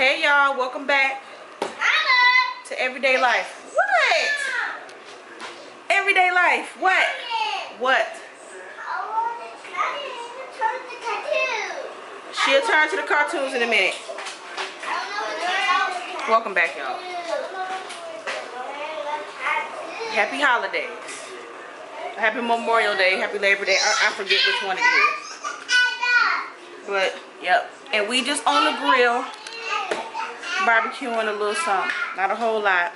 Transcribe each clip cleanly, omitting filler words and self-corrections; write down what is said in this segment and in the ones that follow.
Hey y'all, welcome back to Everyday Life. What? Everyday Life. What? What? She'll turn to the cartoons in a minute. Welcome back, y'all. Happy holidays. Happy Memorial Day. Happy Labor Day. I forget which one it is. But, yep. And we just on the grill. Barbecuing a little something. Not a whole lot.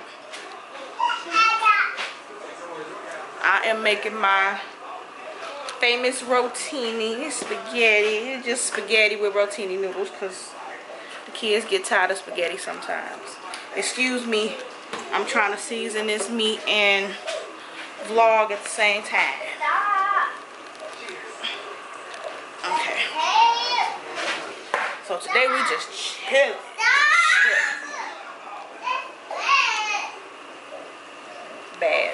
I am making my famous rotini spaghetti. Just spaghetti with rotini noodles because the kids get tired of spaghetti sometimes. Excuse me. I'm trying to season this meat and vlog at the same time. Okay. So today we just chill. Bad.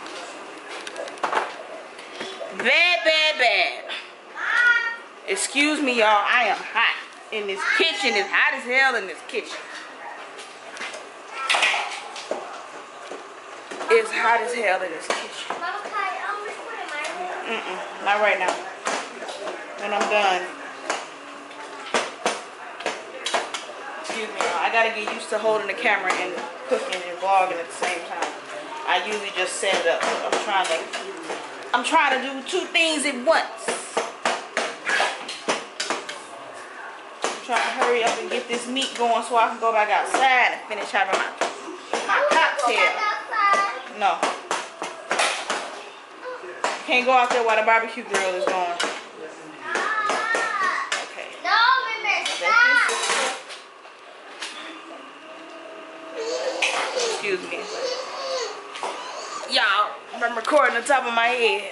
Bad. Excuse me, y'all. I am hot in this kitchen. It's hot as hell in this kitchen. It's hot as hell in this kitchen. Not right now. When I'm done. Excuse me, y'all. I gotta get used to holding the camera and cooking and vlogging at the same time. I usually just set it up. I'm trying to do two things at once. I'm trying to hurry up and get this meat going so I can go back outside and finish having my cocktail. No. Can't go out there while the barbecue grill is going. Okay. No, excuse me. Y'all, I'm recording on top of my head.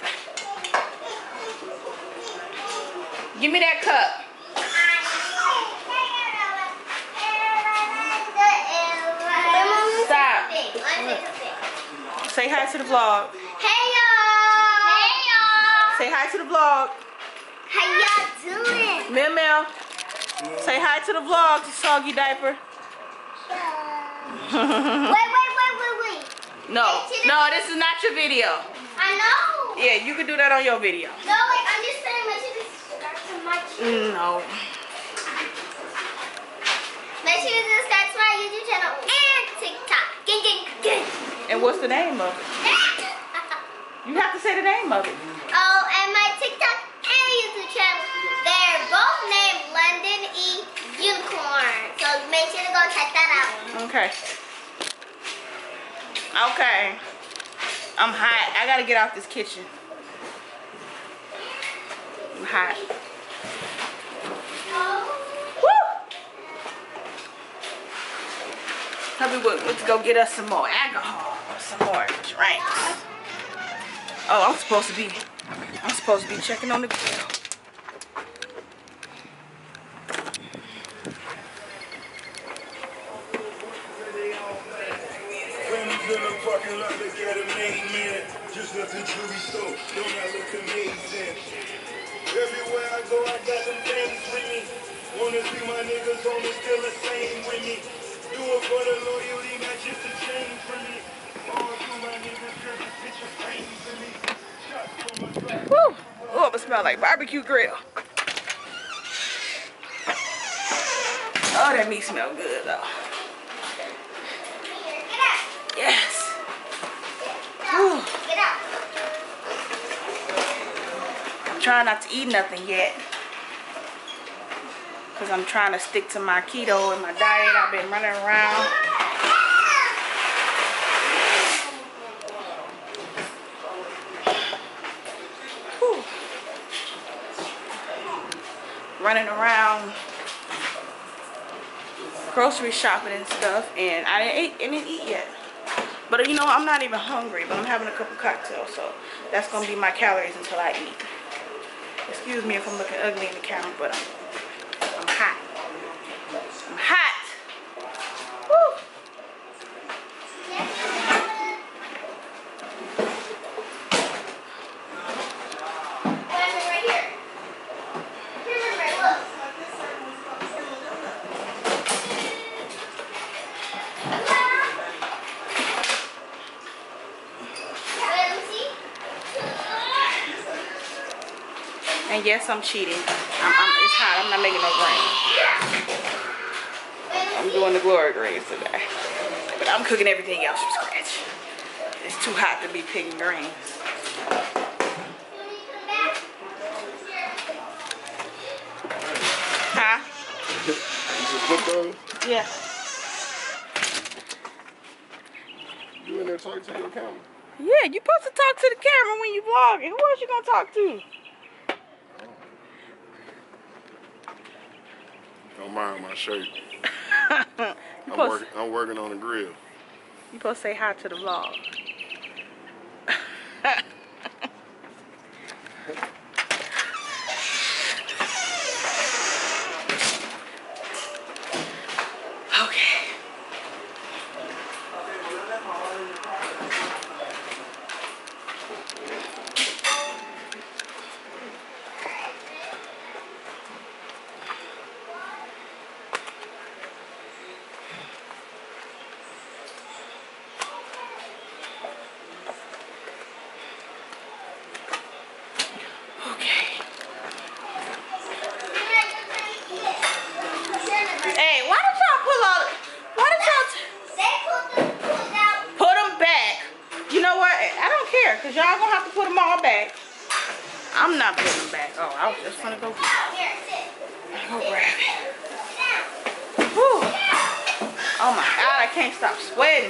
Give me that cup. Stop. Say hi to the vlog. Hey y'all. Hey y'all. Say hi to the vlog. How y'all doing? Mel. Say hi to the vlog, Soggy Diaper. Wait. No, this is not your video. I know. Yeah, you can do that on your video. No, like I'm just saying, make sure to subscribe to my channel. No. Make sure to subscribe to my YouTube channel and TikTok. Gang. And what's the name of it? You have to say the name of it. Oh, and my TikTok and YouTube channel, they're both named London E Unicorn. So make sure to go check that out. Okay. Okay. I'm hot. I gotta get out this kitchen. I'm hot. Woo! Let's go get us some more alcohol, some more drinks. Oh, I'm supposed to be checking on the grill. Parking lot, look at a main man. Just left the jewelry store. Don't I look amazing? Everywhere I go, I got them things with me. Wanna see my niggas on me, still the same with me. Do it for the loyalty, not just a change for me. All through my niggas, girl, this bitch is pain for me. Shots for my Woo! Oh, it smells like barbecue grill. Oh, that meat smells good though. Yes. Whew. I'm trying not to eat nothing yet because I'm trying to stick to my keto and my diet. I've been running around. Whew. Running around grocery shopping and stuff, and I didn't eat yet. But you know, I'm not even hungry, but I'm having a couple cocktails, so that's gonna be my calories until I eat. Excuse me if I'm looking ugly in the camera, but I'm hot. I'm hot. Woo! Right here. Here, look. And yes, I'm cheating. It's hot. I'm not making no greens. I'm doing the glory greens today. But I'm cooking everything else from scratch. It's too hot to be picking greens. Huh? You just put those? Yeah. You in there talking to your camera? Yeah, you supposed to talk to the camera when you vlogging. Who else you gonna talk to? Don't mind my shirt. I'm working on the grill. You supposed to say hi to the vlog. Okay. Hey, why did y'all pull out? Why did y'all put them back? You know what? I don't care, because y'all gonna have to put them all back. I'm not putting them back. Oh, I was just gonna go grab it. Whew. Oh my God, I can't stop sweating.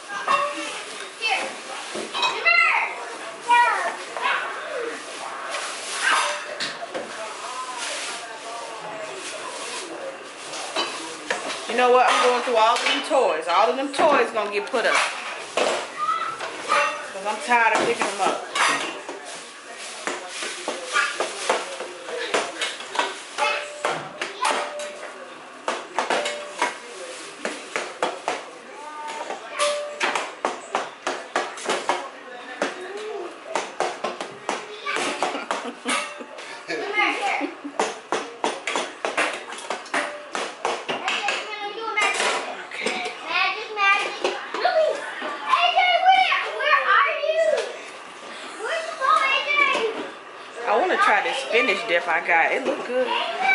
You know what? I'm going through all of them toys. All of them toys gonna get put up. Because I'm tired of picking them up. I want to try this spinach dip I got. It look good.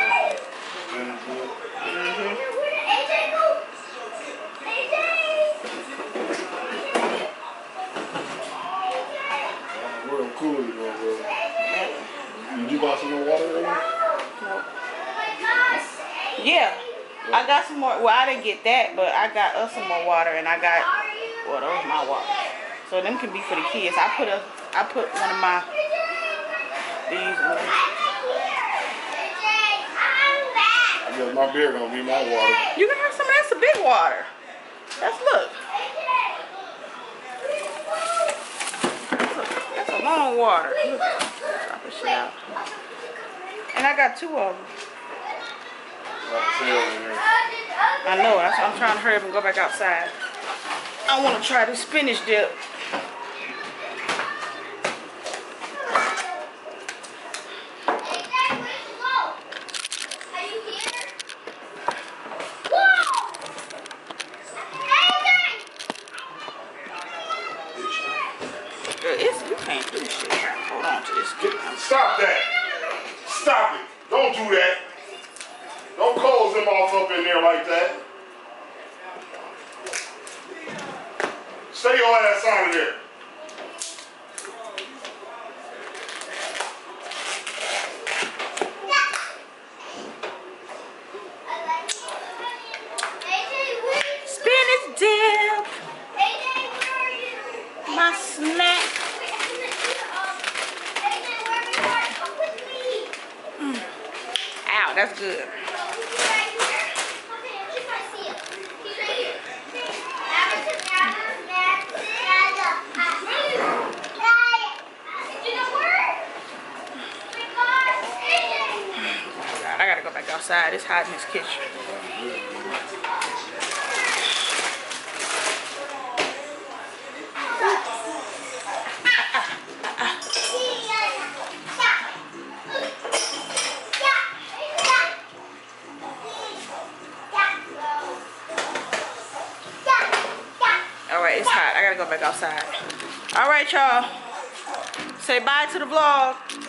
Real cool, you know, bro. Did you got some more water in there? Nope. Yeah, I got some more. Well, I didn't get that, but I got us some more water, and I got, well, that was my water. So them can be for the kids. I put one of my these in there. I guess my beer gonna be my water. You can have some. That's a big water. Look. That's a long water. Look. Drop this shit out. And I got 2 of them. I know. That's why I'm trying to hurry up and go back outside. I want to try this spinach dip. You can't do shit. Hold on to this. Stop that. Stop it. Don't do that. Don't close him off up in there like that. Stay your ass out of there. Spinach dip. My snack. Ow, that's good. God, I gotta go back outside. It's hot in this kitchen. Alright, it's hot. I gotta go back outside. Alright, y'all. Say bye to the vlog.